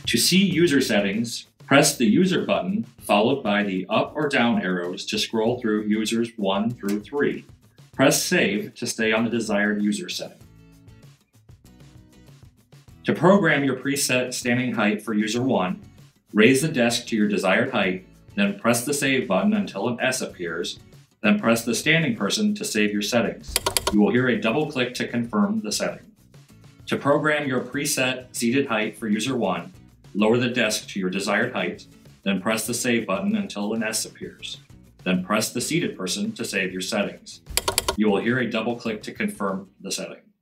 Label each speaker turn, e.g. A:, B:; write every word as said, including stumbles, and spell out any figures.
A: To see user settings, press the user button followed by the up or down arrows to scroll through users one through three. Press save to stay on the desired user setting. To program your preset standing height for user one, raise the desk to your desired height, then press the save button until an S appears, then press the standing person to save your settings. You will hear a double click to confirm the setting. To program your preset seated height for user one, lower the desk to your desired height, then press the save button until an S appears. Then press the seated person to save your settings. You will hear a double click to confirm the setting.